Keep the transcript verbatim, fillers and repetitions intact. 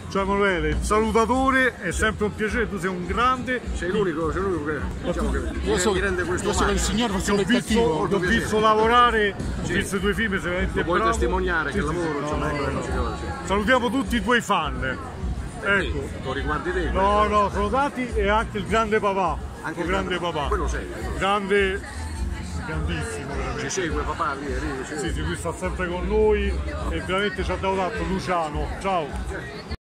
Ciao Emanuele, il salutatore, è sempre un piacere, tu sei un grande. Sei l'unico, sei l'unico che, diciamo, che io so, mi rende questo io so che il signor fa solo il cattivo. Ti ho visto lavorare, ho sì. visto i tuoi film, sei veramente puoi bravo. testimoniare sì, che sì, lavoro, sì, insomma, no, ecco, no, sì. no. Salutiamo tutti i tuoi fan. Ecco. Lo riguardi te? No, no, sono tanti e anche il grande papà. Anche il grande, grande papà. Quello sei. Grande, grandissimo veramente. Ci segue papà, lì, lì, sì, sì, lui sta sempre con noi e veramente ci ha dato tanto. Luciano, ciao.